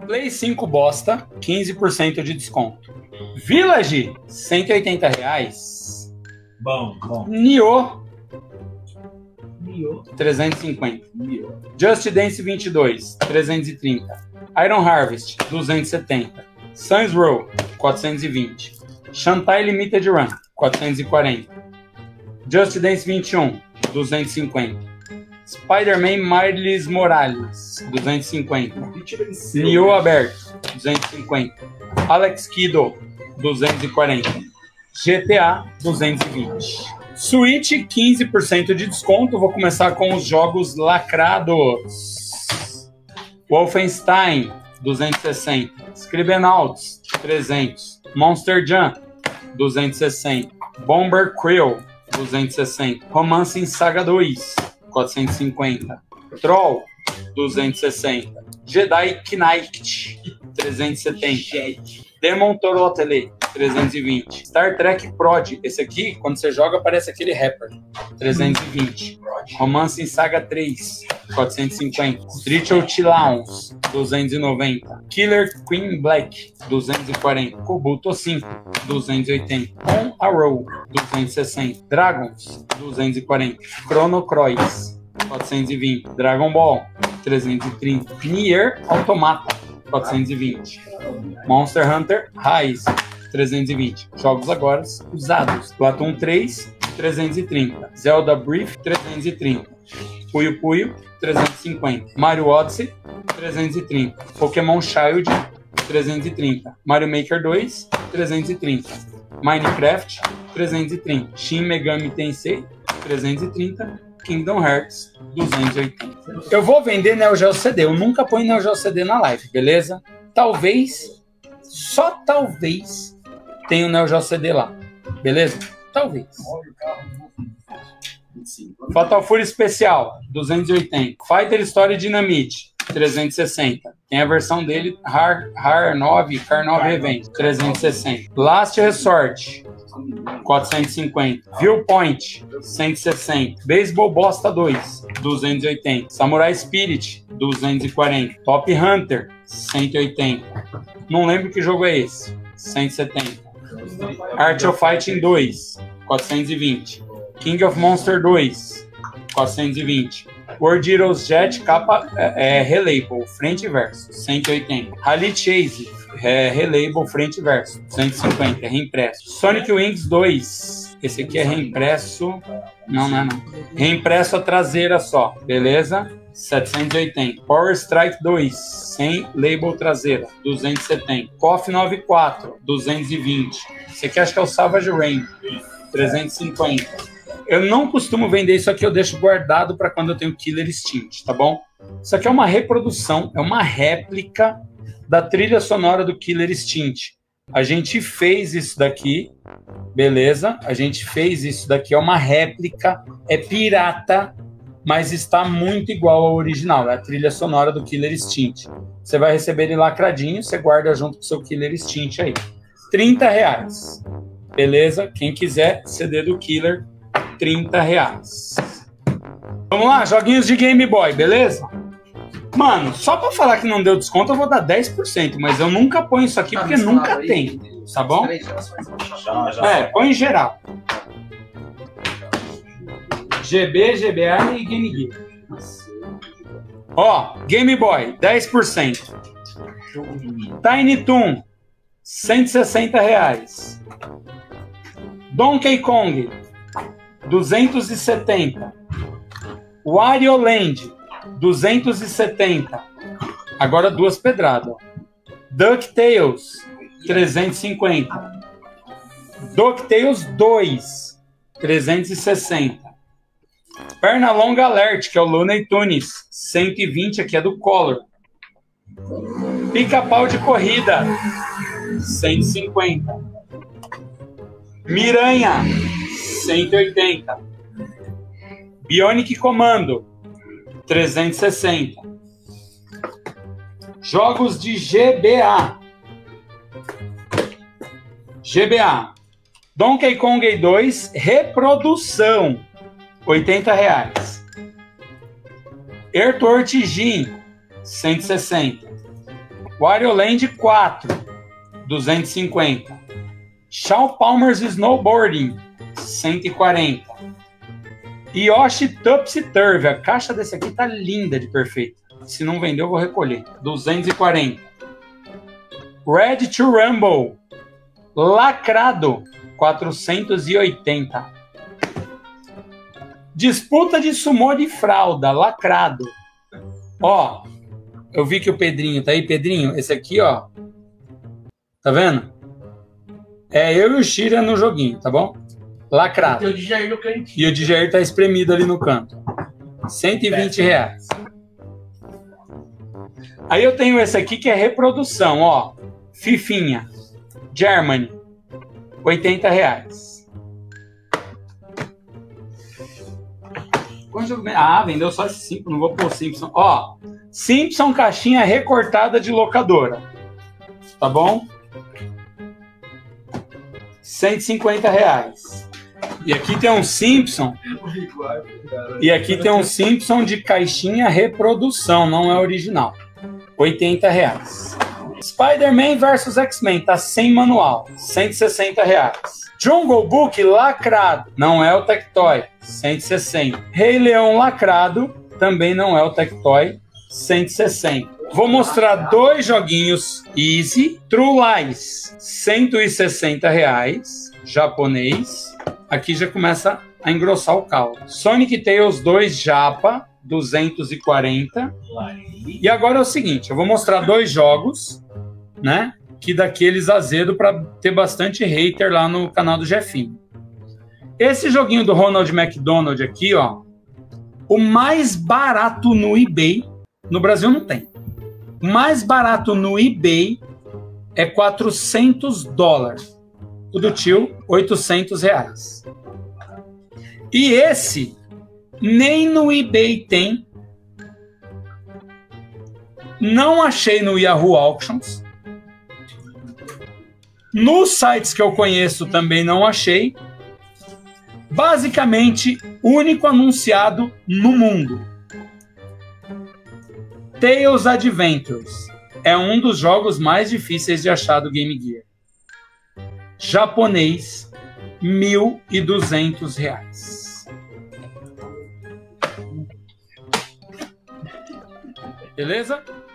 Play 5 bosta, 15% de desconto. Village, R$180. Bom. Nioh, 350. Just Dance 22, 330. Iron Harvest, 270. Suns Row, 420. Shantae Limited Run, 440. Just Dance 21, 250. Spider-Man Miles Morales, 250. Nioh aberto, 250. Alex Kidd, 240. GTA, 220. Switch, 15% de desconto. Vou começar com os jogos lacrados. Wolfenstein, 260. Scribblenauts, 300. Monster Jam, 260. Bomber Crew, 260. Romance em Saga 2, 450. Troll, 260. Jedi Knight, 370. Demon Torottele, 320. Star Trek Prod, esse aqui, quando você joga, parece aquele rapper, 320. Romance em Saga 3, 450. Street Outlaws, 290. Killer Queen Black, 240. Kobuto 5, 280. On a Roll, 260. Dragons, 240. Chrono Cross, 420. Dragon Ball, 330. Nier Automata, 420. Monster Hunter Rise, 320. Jogos agora usados. Platoon 3, 330. Zelda Brief, 330. Puyo Puyo, 350. Mario Odyssey, 330. Pokémon Child, 330. Mario Maker 2, 330. Minecraft, 330. Shin Megami Tensei, 330. Kingdom Hearts, 280. Eu vou vender Neo Geo CD. Eu nunca ponho Neo Geo CD na live, beleza? Talvez, só talvez, tenha o Neo Geo CD lá. Beleza? Talvez. Fatal Fury Especial, 280. Fighter Story Dynamite, 360. Tem a versão dele, Car 9 Revenge, 360. Last Resort, 450. Viewpoint, 160. Baseball Bosta 2, 280. Samurai Spirit, 240. Top Hunter, 180. Não lembro que jogo é esse. 170. Art of Fighting 2, 420. King of Monster 2, 420. World Heroes Jet capa relabel, frente e verso, 180. Rally Chase, relabel, frente e verso, 150, reimpresso. Sonic Wings 2, esse aqui é reimpresso, não. Reimpresso a traseira só, beleza? 780. Power Strike 2, sem label traseira, 270. KOF 94, 220. Esse aqui acho que é o Savage Rain, 350. Eu não costumo vender isso aqui, eu deixo guardado para quando eu tenho Killer Instinct, tá bom? Isso aqui é uma reprodução, é uma réplica da trilha sonora do Killer Instinct. A gente fez isso daqui, beleza? A gente fez isso daqui, é uma réplica, é pirata, mas está muito igual ao original, é a trilha sonora do Killer Instinct. Você vai receber ele lacradinho, você guarda junto com o seu Killer Instinct aí. R$30, beleza? Quem quiser, CD do Killer, R$30. Vamos lá, joguinhos de Game Boy, beleza? Mano, só pra falar que não deu desconto, eu vou dar 10%, mas eu nunca ponho isso aqui porque nunca tem, tá bom? Põe em geral. GB, GBA e Game Gear. Ó, Game Boy, 10%. Tiny Toon, R$160. Donkey Kong, 270. Wario Land, 270. Agora duas pedradas. DuckTales, 350. DuckTales 2, 360. Pernalonga Alert, que é o Looney Tunes, 120, aqui é do Color. Pica-pau de corrida, 150. Miranha, 180. Bionic Commando, 360. Jogos de GBA. Donkey Kong 2, reprodução, R$80. Earthworm Jim, 160. Wario Land 4, 250. Shaw Palmer's Snowboarding, 140. Yoshi Topsy Turvy. A caixa desse aqui tá linda de perfeita. Se não vendeu, eu vou recolher. 240. Ready to Rumble. Lacrado. 480. Disputa de sumô de fralda. Lacrado. Ó, eu vi que o Pedrinho tá aí. Pedrinho, esse aqui, ó. Tá vendo? É eu e o Shira no joguinho, tá bom? Lacrado. E o Djair no cantinho. E o Djair tá espremido ali no canto. 120 reais. Aí eu tenho esse aqui que é reprodução, ó. Fifinha. Germany. 80 reais. Ah, vendeu só esse 5, não vou pôr Simpson. Ó, Simpson caixinha recortada de locadora. Tá bom? 150 reais. E aqui tem um Simpson. E aqui tem um Simpson de caixinha reprodução, não é original. 80 reais. Spider-Man vs X-Men, tá sem manual. 160 reais. Jungle Book lacrado, não é o Tectoy. 160. Rei Leão lacrado, também não é o Tectoy. 160. Vou mostrar dois joguinhos Easy. True Lies, 160 reais. Japonês. Aqui já começa a engrossar o caldo. Sonic Tails 2 Japa, 240. E agora é o seguinte, eu vou mostrar dois jogos, né? Que daqueles azedo para ter bastante hater lá no canal do Jefinho. Esse joguinho do Ronald McDonald aqui, ó. O mais barato no eBay, no Brasil não tem. O mais barato no eBay é $400. O do tio, 800 reais. E esse, nem no eBay tem. Não achei no Yahoo Auctions. Nos sites que eu conheço também não achei. Basicamente, único anunciado no mundo. Tales Adventures. É um dos jogos mais difíceis de achar do Game Gear. Japonês, R$1.200. Beleza?